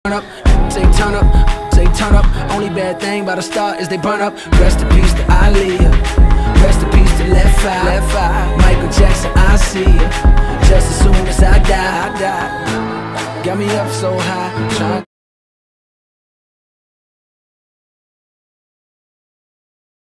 Turn up, say turn up, say turn up. Only bad thing about a star is they burn up. Rest in peace to Aaliyah, rest in peace to Left Eye. Michael Jackson, I see ya. Just as soon as I die, got me up so high.